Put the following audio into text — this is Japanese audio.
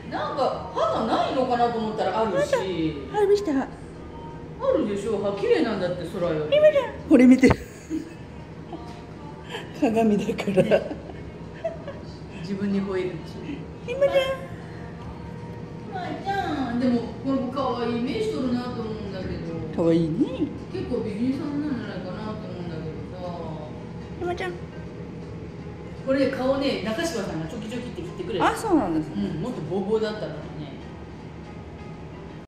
なんか歯がないのかなと思ったらあるし。 歯見して、歯。 あるでしょ、歯綺麗なんだって空より。 これ見て。鏡だから。 自分に吠えるし。 今じゃん。 まあちゃん、でもこの子可愛い目しとるなと思うんだけど。 可愛いね。 結構美人さんなんじゃないかなと思うんだけどさ。 今ちゃん。 これ顔ね、中島さんがチョキチョキって切ってくれる。 あ、そうなんです。 うん、もっとボーボーだったのにね。